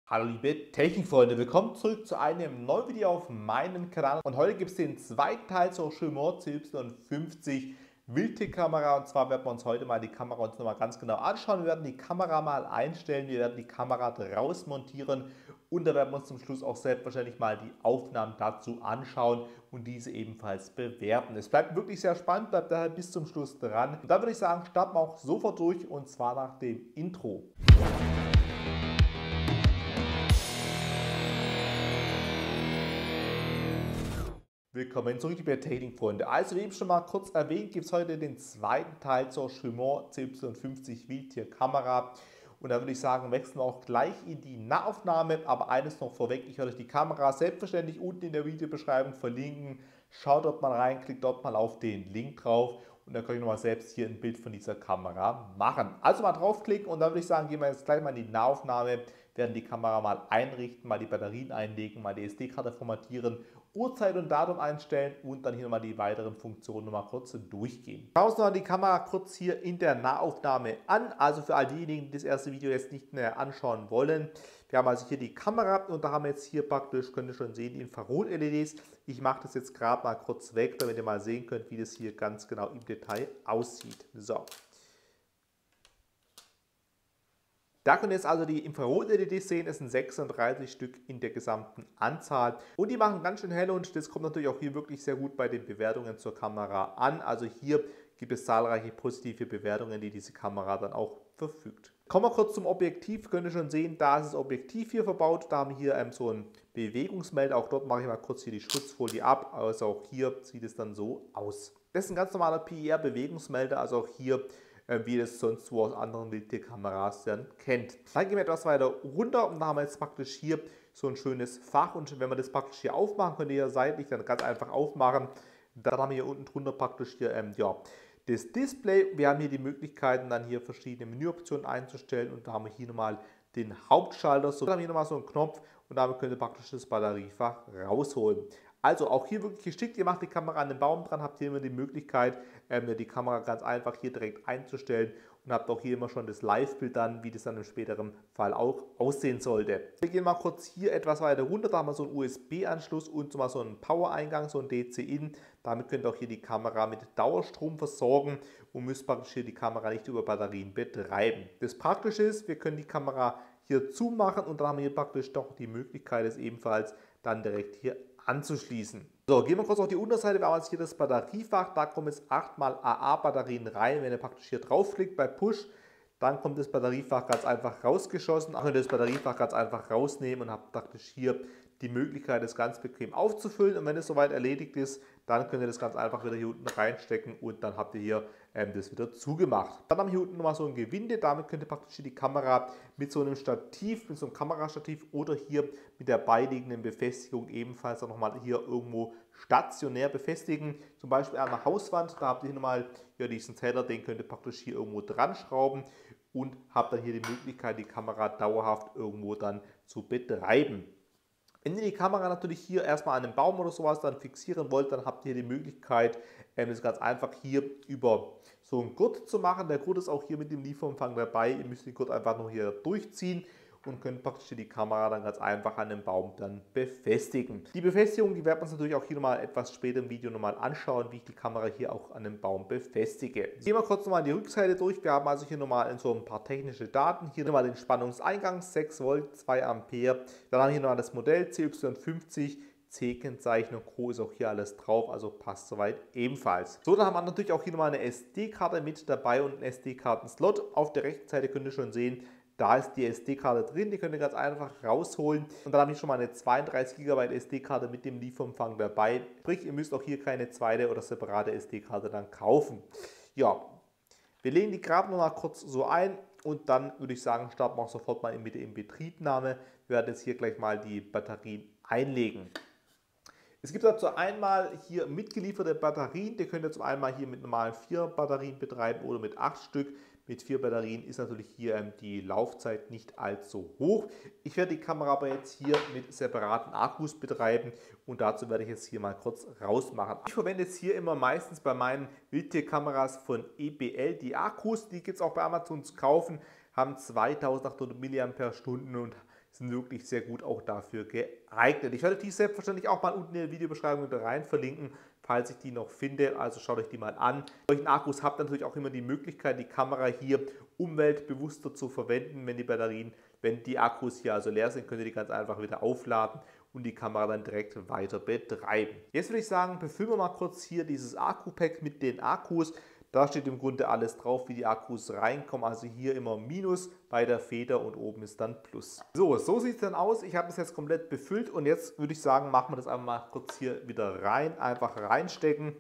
Hallo liebe Technikfreunde, willkommen zurück zu einem neuen Video auf meinem Kanal und heute gibt es den zweiten Teil zur Shure CY50 Wildtierkamera und zwar werden wir uns heute mal die Kamera uns nochmal ganz genau anschauen. Wir werden die Kamera mal einstellen, wir werden die Kamera draus montieren und da werden wir uns zum Schluss auch selbstverständlich mal die Aufnahmen dazu anschauen und diese ebenfalls bewerten. Es bleibt wirklich sehr spannend, bleibt daher bis zum Schluss dran. Und dann würde ich sagen, starten wir auch sofort durch und zwar nach dem Intro. Willkommen zurück, liebe Technikfreunde. Also wie eben schon mal kurz erwähnt, gibt es heute den zweiten Teil zur Shure CY50 Wildtierkamera. Und da würde ich sagen, wechseln wir auch gleich in die Nahaufnahme. Aber eines noch vorweg, ich werde euch die Kamera selbstverständlich unten in der Videobeschreibung verlinken. Schaut dort mal rein, klickt dort mal auf den Link drauf und dann könnt ihr nochmal selbst hier ein Bild von dieser Kamera machen. Also mal draufklicken und dann würde ich sagen, gehen wir jetzt gleich mal in die Nahaufnahme, werden die Kamera mal einrichten, mal die Batterien einlegen, mal die SD-Karte formatieren, Uhrzeit und Datum einstellen und dann hier nochmal die weiteren Funktionen nochmal kurz durchgehen. Schauen wir uns noch die Kamera kurz hier in der Nahaufnahme an. Also für all diejenigen, die das erste Video jetzt nicht mehr anschauen wollen. Wir haben also hier die Kamera und da haben wir jetzt hier praktisch, könnt ihr schon sehen, die Infrarot-LEDs. Ich mache das jetzt gerade mal kurz weg, damit ihr mal sehen könnt, wie das hier ganz genau im Detail aussieht. So. Da könnt ihr jetzt also die Infrarot-LEDs sehen, es sind 36 Stück in der gesamten Anzahl und die machen ganz schön hell und das kommt natürlich auch hier wirklich sehr gut bei den Bewertungen zur Kamera an. Also hier gibt es zahlreiche positive Bewertungen, die diese Kamera dann auch verfügt. Kommen wir kurz zum Objektiv, könnt ihr schon sehen, da ist das Objektiv hier verbaut, da haben wir hier so einen Bewegungsmelder, auch dort mache ich mal kurz hier die Schutzfolie ab, also auch hier sieht es dann so aus. Das ist ein ganz normaler PIR-Bewegungsmelder, also auch hier wie ihr es sonst wo aus anderen Wildtierkameras dann kennt. Dann gehen wir etwas weiter runter und da haben wir jetzt praktisch hier so ein schönes Fach und wenn wir das praktisch hier aufmachen, könnt ihr hier seitlich dann ganz einfach aufmachen. Dann haben wir hier unten drunter praktisch hier das Display. Wir haben hier die Möglichkeiten dann hier verschiedene Menüoptionen einzustellen und da haben wir hier nochmal den Hauptschalter. So, dann haben wir hier nochmal so einen Knopf und damit könnt ihr praktisch das Batteriefach rausholen. Also auch hier wirklich geschickt, ihr macht die Kamera an den Baum dran, habt hier immer die Möglichkeit, die Kamera ganz einfach hier direkt einzustellen und habt auch hier immer schon das Live-Bild dann, wie das dann im späteren Fall auch aussehen sollte. Wir gehen mal kurz hier etwas weiter runter, da haben wir so einen USB-Anschluss und so einen Power-Eingang, so einen DC-In. Damit könnt ihr auch hier die Kamera mit Dauerstrom versorgen und müsst praktisch hier die Kamera nicht über Batterien betreiben. Das Praktische ist, wir können die Kamera hier zumachen und dann haben wir hier praktisch doch die Möglichkeit, es ebenfalls dann direkt hier anzuschließen. So, gehen wir kurz auf die Unterseite, wir haben jetzt hier das Batteriefach, da kommen jetzt 8x AA-Batterien rein, wenn ihr praktisch hier draufklickt bei Push, dann kommt das Batteriefach ganz einfach rausgeschossen, dann könnt ihr das Batteriefach ganz einfach rausnehmen und habt praktisch hier die Möglichkeit, das ganz bequem aufzufüllen und wenn es soweit erledigt ist, dann könnt ihr das ganz einfach wieder hier unten reinstecken und dann habt ihr hier das wieder zugemacht. Dann haben wir hier unten nochmal so ein Gewinde, damit könnt ihr praktisch die Kamera mit so einem Stativ, mit so einem Kamerastativ oder hier mit der beiliegenden Befestigung ebenfalls auch nochmal hier irgendwo stationär befestigen. Zum Beispiel an der Hauswand, da habt ihr hier nochmal diesen Teller, den könnt ihr praktisch hier irgendwo dran schrauben und habt dann hier die Möglichkeit, die Kamera dauerhaft irgendwo dann zu betreiben. Wenn ihr die Kamera natürlich hier erstmal an einem Baum oder sowas dann fixieren wollt, dann habt ihr die Möglichkeit, das ganz einfach hier über so einen Gurt zu machen. Der Gurt ist auch hier mit dem Lieferumfang dabei. Ihr müsst den Gurt einfach nur hier durchziehen und könnt praktisch die Kamera dann ganz einfach an dem Baum dann befestigen. Die Befestigung, die werden wir uns natürlich auch hier nochmal etwas später im Video nochmal anschauen, wie ich die Kamera hier auch an dem Baum befestige. Gehen wir kurz nochmal die Rückseite durch. Wir haben also hier nochmal so ein paar technische Daten. Hier nochmal den Spannungseingang, 6 Volt, 2 Ampere. Dann haben wir hier nochmal das Modell CY50. C-Kennzeichen und Co. ist auch hier alles drauf, also passt soweit ebenfalls. So, dann haben wir natürlich auch hier nochmal eine SD-Karte mit dabei und einen SD-Karten-Slot. Auf der rechten Seite könnt ihr schon sehen, da ist die SD-Karte drin, die könnt ihr ganz einfach rausholen. Und dann habe ich schon mal eine 32 GB SD-Karte mit dem Lieferumfang dabei. Sprich, ihr müsst auch hier keine zweite oder separate SD-Karte dann kaufen. Ja, wir legen die gerade noch mal kurz so ein und dann würde ich sagen, starten wir auch sofort mal mit der Inbetriebnahme. Wir werden jetzt hier gleich mal die Batterien einlegen. Es gibt dazu einmal hier mitgelieferte Batterien, die könnt ihr zum einmal hier mit normalen 4 Batterien betreiben oder mit 8 Stück. Mit 4 Batterien ist natürlich hier die Laufzeit nicht allzu hoch. Ich werde die Kamera aber jetzt hier mit separaten Akkus betreiben und dazu werde ich jetzt hier mal kurz rausmachen. Ich verwende jetzt hier immer meistens bei meinen Wildtierkameras von EBL die Akkus, die gibt es auch bei Amazon zu kaufen, haben 2800 mAh und sind wirklich sehr gut auch dafür geeignet. Ich werde die selbstverständlich auch mal unten in der Videobeschreibung mit rein verlinken, falls ich die noch finde. Also schaut euch die mal an. Bei solchen Akkus habt ihr natürlich auch immer die Möglichkeit, die Kamera hier umweltbewusster zu verwenden, wenn die Akkus hier also leer sind, könnt ihr die ganz einfach wieder aufladen und die Kamera dann direkt weiter betreiben. Jetzt würde ich sagen, befüllen wir mal kurz hier dieses Akku-Pack mit den Akkus. Da steht im Grunde alles drauf, wie die Akkus reinkommen. Also hier immer Minus bei der Feder und oben ist dann Plus. So sieht es dann aus. Ich habe das jetzt komplett befüllt und jetzt würde ich sagen, machen wir das einfach mal kurz hier wieder rein. Einfach reinstecken,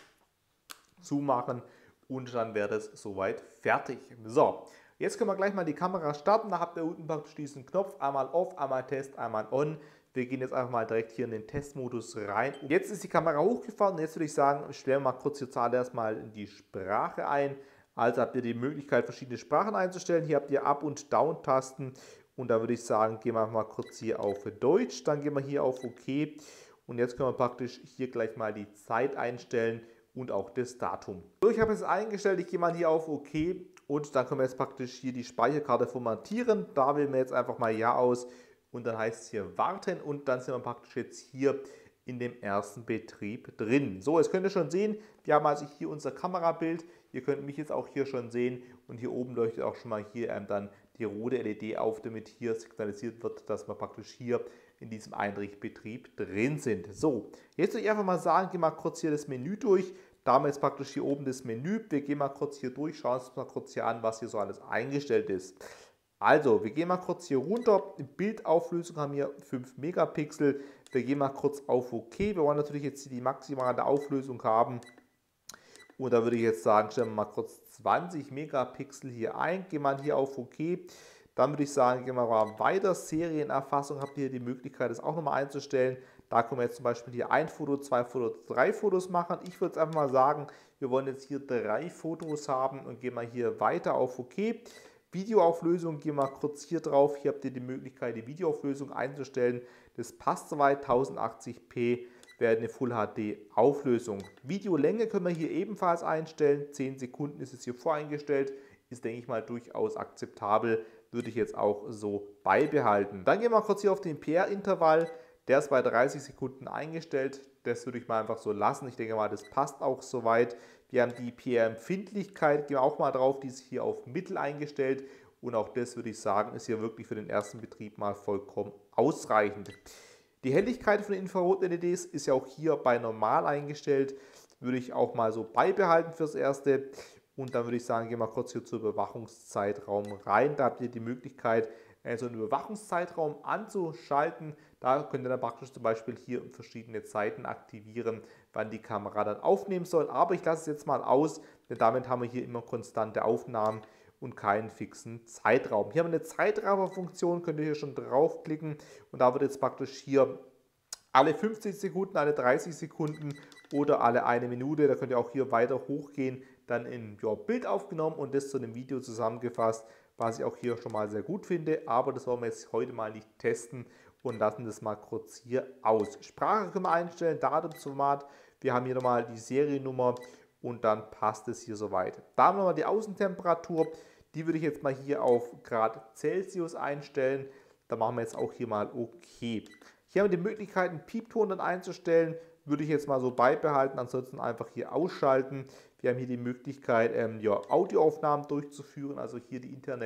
zumachen und dann wäre das soweit fertig. So, jetzt können wir gleich mal die Kamera starten. Da habt ihr unten praktisch diesen Knopf, einmal Off, einmal Test, einmal On. Wir gehen jetzt einfach mal direkt hier in den Testmodus rein. Jetzt ist die Kamera hochgefahren und jetzt würde ich sagen, stellen wir mal kurz hier zuallererst mal die Sprache ein. Also habt ihr die Möglichkeit, verschiedene Sprachen einzustellen. Hier habt ihr Up- und Down-Tasten und da würde ich sagen, gehen wir mal kurz hier auf Deutsch. Dann gehen wir hier auf OK und jetzt können wir praktisch hier gleich mal die Zeit einstellen und auch das Datum. So, ich habe es eingestellt, ich gehe mal hier auf OK und dann können wir jetzt praktisch hier die Speicherkarte formatieren. Da wählen wir jetzt einfach mal Ja aus. Und dann heißt es hier warten und dann sind wir praktisch jetzt hier in dem ersten Betrieb drin. So, jetzt könnt ihr schon sehen, wir haben also hier unser Kamerabild. Ihr könnt mich jetzt auch hier schon sehen und hier oben leuchtet auch schon mal hier dann die rote LED auf, damit hier signalisiert wird, dass wir praktisch hier in diesem Einrichtbetrieb drin sind. So, jetzt würde ich einfach mal sagen, gehen wir mal kurz hier das Menü durch. Da haben wir jetzt praktisch hier oben das Menü. Wir gehen mal kurz hier durch, schauen uns mal kurz hier an, was hier so alles eingestellt ist. Also, wir gehen mal kurz hier runter. Bildauflösung haben wir 5 Megapixel. Wir gehen mal kurz auf OK. Wir wollen natürlich jetzt die maximale Auflösung haben. Und da würde ich jetzt sagen, stellen wir mal kurz 20 Megapixel hier ein. Gehen wir hier auf OK. Dann würde ich sagen, gehen wir mal weiter. Serienerfassung habt ihr die Möglichkeit, das auch nochmal einzustellen. Da können wir jetzt zum Beispiel hier ein Foto, 2 Fotos, 3 Fotos machen. Ich würde jetzt einfach mal sagen, wir wollen jetzt hier 3 Fotos haben und gehen mal hier weiter auf OK. Videoauflösung, gehen wir kurz hier drauf. Hier habt ihr die Möglichkeit, die Videoauflösung einzustellen. Das passt soweit, 1080p wäre eine Full HD Auflösung. Videolänge können wir hier ebenfalls einstellen. 10 Sekunden ist es hier voreingestellt. Ist, denke ich mal, durchaus akzeptabel. Würde ich jetzt auch so beibehalten. Dann gehen wir kurz hier auf den PR-Intervall. Der ist bei 30 Sekunden eingestellt. Das würde ich mal einfach so lassen. Ich denke mal, das passt auch soweit. Wir haben die PR-Empfindlichkeit, gehen wir auch mal drauf, die ist hier auf Mittel eingestellt. Und auch das würde ich sagen, ist hier wirklich für den ersten Betrieb mal vollkommen ausreichend. Die Helligkeit von den Infrarot-LEDs ist ja auch hier bei normal eingestellt. Würde ich auch mal so beibehalten fürs Erste. Und dann würde ich sagen, gehen wir kurz hier zu Überwachungszeitraum rein. Da habt ihr die Möglichkeit, so einen Überwachungszeitraum anzuschalten. Da könnt ihr dann praktisch zum Beispiel hier verschiedene Zeiten aktivieren, wann die Kamera dann aufnehmen soll. Aber ich lasse es jetzt mal aus, denn damit haben wir hier immer konstante Aufnahmen und keinen fixen Zeitraum. Hier haben wir eine Zeitrafferfunktion, könnt ihr hier schon draufklicken und da wird jetzt praktisch hier alle 50 Sekunden, alle 30 Sekunden oder alle 1 Minute, da könnt ihr auch hier weiter hochgehen, dann in Bild aufgenommen und das zu einem Video zusammengefasst, was ich auch hier schon mal sehr gut finde, aber das wollen wir jetzt heute mal nicht testen und lassen das mal kurz hier aus. Sprache können wir einstellen, Datumsformat, wir haben hier nochmal die Seriennummer und dann passt es hier soweit. Da haben wir nochmal die Außentemperatur, die würde ich jetzt mal hier auf Grad Celsius einstellen, da machen wir jetzt auch hier mal OK. Hier haben wir die Möglichkeit, einen Piepton dann einzustellen, würde ich jetzt mal so beibehalten, ansonsten einfach hier ausschalten. Wir haben hier die Möglichkeit, Audioaufnahmen durchzuführen, also hier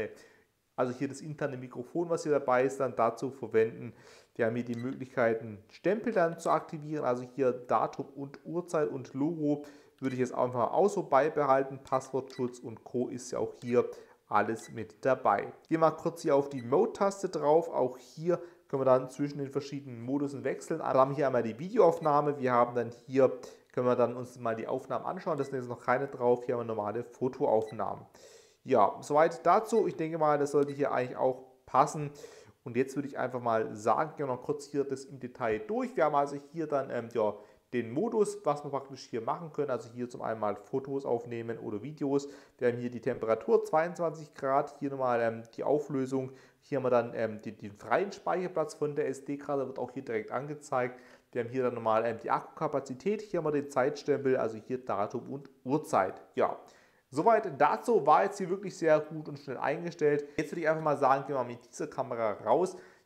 das interne Mikrofon, was hier dabei ist, dann dazu verwenden. Wir haben hier die Möglichkeit, einen Stempel dann zu aktivieren, also hier Datum und Uhrzeit und Logo würde ich jetzt einfach auch so beibehalten. Passwortschutz und Co. ist ja auch hier alles mit dabei. Gehen wir mal kurz hier auf die Mode-Taste drauf, auch hier können wir dann zwischen den verschiedenen Modusen wechseln. Wir haben hier einmal die Videoaufnahme, wir haben dann hier, können wir dann uns mal die Aufnahmen anschauen, da sind jetzt noch keine drauf, hier haben wir normale Fotoaufnahmen. Ja, soweit dazu, ich denke mal, das sollte hier eigentlich auch passen. Und jetzt würde ich einfach mal sagen, gehen wir noch kurz hier das im Detail durch. Wir haben also hier dann den Modus, was wir praktisch hier machen können. Also hier zum einen mal Fotos aufnehmen oder Videos. Wir haben hier die Temperatur 22 Grad, hier nochmal die Auflösung. Hier haben wir dann den freien Speicherplatz von der SD-Karte, wird auch hier direkt angezeigt. Wir haben hier dann nochmal die Akkukapazität, hier haben wir den Zeitstempel, also hier Datum und Uhrzeit. Ja, soweit dazu, war jetzt hier wirklich sehr gut und schnell eingestellt. Jetzt würde ich einfach mal sagen, gehen wir mal mit dieser Kamera raus.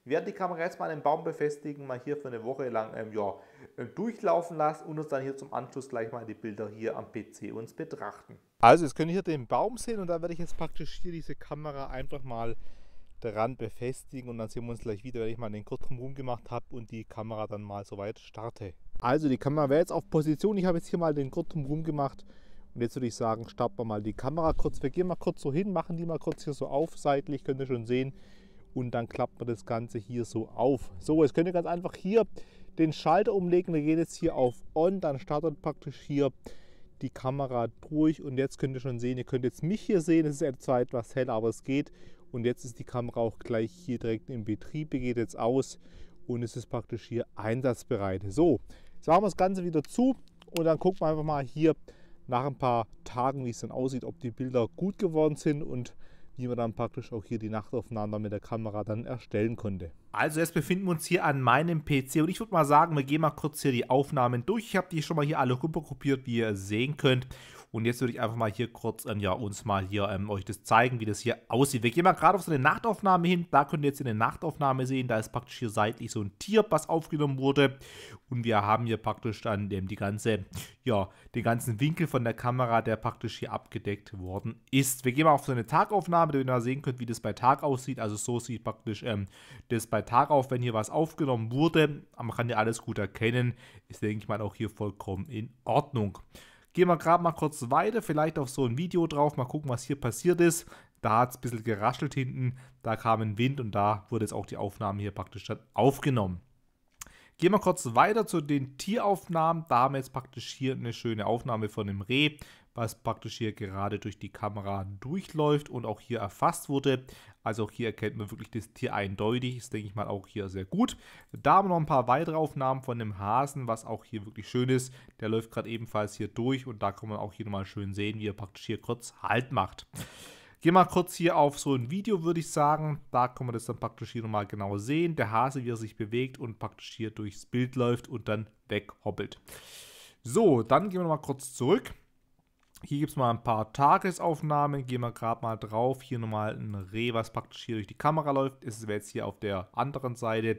Wir werden die Kamera jetzt mal an den Baum befestigen, mal hier für eine Woche lang durchlaufen lassen und uns dann hier zum Anschluss gleich mal die Bilder hier am PC uns betrachten. Also jetzt könnt ihr hier den Baum sehen und da werde ich jetzt praktisch hier diese Kamera einfach mal dran befestigen und dann sehen wir uns gleich wieder, wenn ich mal den Gurt drumherum gemacht habe und die Kamera dann mal soweit starte. Also die Kamera wäre jetzt auf Position, ich habe jetzt hier mal den Gurt drumherum gemacht und jetzt würde ich sagen, starten wir mal die Kamera kurz, wir gehen mal kurz so hin, machen die mal kurz hier so auf, seitlich, könnt ihr schon sehen und dann klappt man das Ganze hier so auf. So, jetzt könnt ihr ganz einfach hier den Schalter umlegen, wir gehen jetzt hier auf On, dann startet praktisch hier die Kamera durch und jetzt könnt ihr schon sehen, ihr könnt jetzt mich hier sehen, es ist zwar etwas hell, aber es geht. Und jetzt ist die Kamera auch gleich hier direkt in Betrieb, die geht jetzt aus und es ist praktisch hier einsatzbereit. So, jetzt machen wir das Ganze wieder zu und dann gucken wir einfach mal hier nach ein paar Tagen, wie es dann aussieht, ob die Bilder gut geworden sind und wie man dann praktisch auch hier die Nachtaufnahmen mit der Kamera dann erstellen konnte. Also jetzt befinden wir uns hier an meinem PC und ich würde mal sagen, wir gehen mal kurz hier die Aufnahmen durch. Ich habe die schon mal hier alle rüberkopiert, wie ihr sehen könnt. Und jetzt würde ich einfach mal hier kurz uns mal hier euch das zeigen, wie das hier aussieht. Wir gehen mal gerade auf so eine Nachtaufnahme hin. Da könnt ihr jetzt in der Nachtaufnahme sehen, da ist praktisch hier seitlich so ein Tier, was aufgenommen wurde. Und wir haben hier praktisch dann den ganzen Winkel von der Kamera, der praktisch hier abgedeckt worden ist. Wir gehen mal auf so eine Tagaufnahme, damit ihr mal sehen könnt, wie das bei Tag aussieht. Also so sieht praktisch das bei Tag auf, wenn hier was aufgenommen wurde. Man kann ja alles gut erkennen. Ist, denke ich mal, auch hier vollkommen in Ordnung. Gehen wir gerade mal kurz weiter, vielleicht auf so ein Video drauf, mal gucken, was hier passiert ist. Da hat es ein bisschen geraschelt hinten, da kam ein Wind und da wurde jetzt auch die Aufnahme hier praktisch dann aufgenommen. Gehen wir kurz weiter zu den Tieraufnahmen. Da haben wir jetzt praktisch hier eine schöne Aufnahme von einem Reh, was praktisch hier gerade durch die Kamera durchläuft und auch hier erfasst wurde. Also auch hier erkennt man wirklich das Tier eindeutig. Das denke ich mal auch hier sehr gut. Da haben wir noch ein paar weitere Aufnahmen von einem Hasen, was auch hier wirklich schön ist. Der läuft gerade ebenfalls hier durch und da kann man auch hier nochmal schön sehen, wie er praktisch hier kurz Halt macht. Gehen wir kurz hier auf so ein Video, würde ich sagen. Da kann man das dann praktisch hier nochmal genau sehen. Der Hase, wie er sich bewegt und praktisch hier durchs Bild läuft und dann weghoppelt. So, dann gehen wir nochmal kurz zurück. Hier gibt es mal ein paar Tagesaufnahmen. Gehen wir gerade mal drauf. Hier nochmal ein Reh, was praktisch hier durch die Kamera läuft. Das wäre jetzt hier auf der anderen Seite.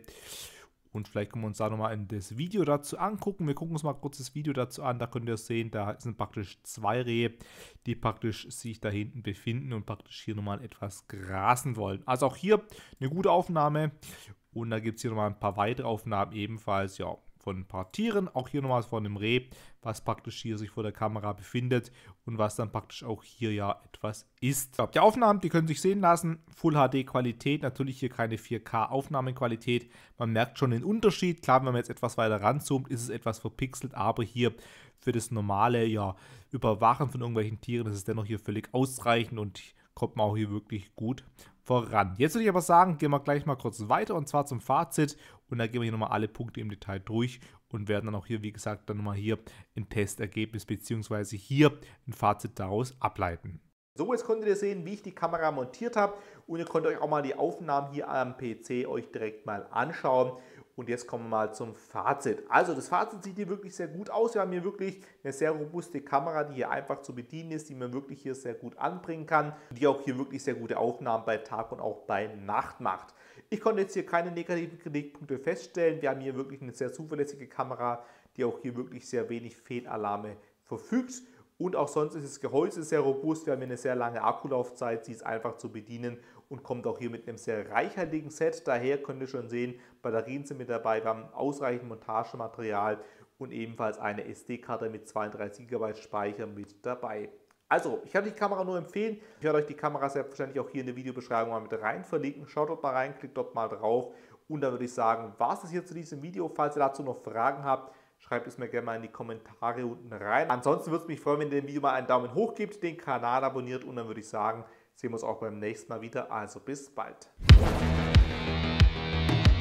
Und vielleicht können wir uns da nochmal das Video dazu angucken. Wir gucken uns mal kurz das Video dazu an. Da könnt ihr sehen, da sind praktisch zwei Rehe, die praktisch sich da hinten befinden und praktisch hier nochmal etwas grasen wollen. Also auch hier eine gute Aufnahme. Und da gibt es hier nochmal ein paar weitere Aufnahmen ebenfalls, ja, von ein paar Tieren. Auch hier nochmal von einem Reh, was praktisch hier sich vor der Kamera befindet und was dann praktisch auch hier ja etwas ist. Die Aufnahmen, die können sich sehen lassen. Full HD Qualität, natürlich hier keine 4K Aufnahmequalität. Man merkt schon den Unterschied. Klar, wenn man jetzt etwas weiter ranzoomt, ist es etwas verpixelt, aber hier für das normale Überwachen von irgendwelchen Tieren ist es dennoch hier völlig ausreichend und kommt man auch hier wirklich gut voran. Jetzt würde ich aber sagen, gehen wir gleich mal kurz weiter und zwar zum Fazit und da gehen wir hier nochmal alle Punkte im Detail durch und werden dann auch hier, wie gesagt, dann nochmal hier ein Testergebnis bzw. hier ein Fazit daraus ableiten. So, jetzt konntet ihr sehen, wie ich die Kamera montiert habe und ihr könnt euch auch mal die Aufnahmen hier am PC euch direkt mal anschauen. Und jetzt kommen wir mal zum Fazit. Also das Fazit sieht hier wirklich sehr gut aus. Wir haben hier wirklich eine sehr robuste Kamera, die hier einfach zu bedienen ist, die man wirklich hier sehr gut anbringen kann, die auch hier wirklich sehr gute Aufnahmen bei Tag und auch bei Nacht macht. Ich konnte jetzt hier keine negativen Kritikpunkte feststellen. Wir haben hier wirklich eine sehr zuverlässige Kamera, die auch hier wirklich sehr wenig Fehlalarme verfügt. Und auch sonst ist das Gehäuse sehr robust. Wir haben hier eine sehr lange Akkulaufzeit, sie ist einfach zu bedienen und kommt auch hier mit einem sehr reichhaltigen Set. Daher könnt ihr schon sehen, Batterien sind mit dabei, wir haben ausreichend Montagematerial und ebenfalls eine SD-Karte mit 32 GB Speicher mit dabei. Also, ich kann die Kamera nur empfehlen. Ich werde euch die Kamera selbstverständlich auch hier in der Videobeschreibung mal mit rein verlinken. Schaut dort mal rein, klickt dort mal drauf. Und dann würde ich sagen, war es das hier zu diesem Video. Falls ihr dazu noch Fragen habt, schreibt es mir gerne mal in die Kommentare unten rein. Ansonsten würde es mich freuen, wenn ihr dem Video mal einen Daumen hoch gebt, den Kanal abonniert und dann würde ich sagen, sehen wir uns auch beim nächsten Mal wieder. Also bis bald.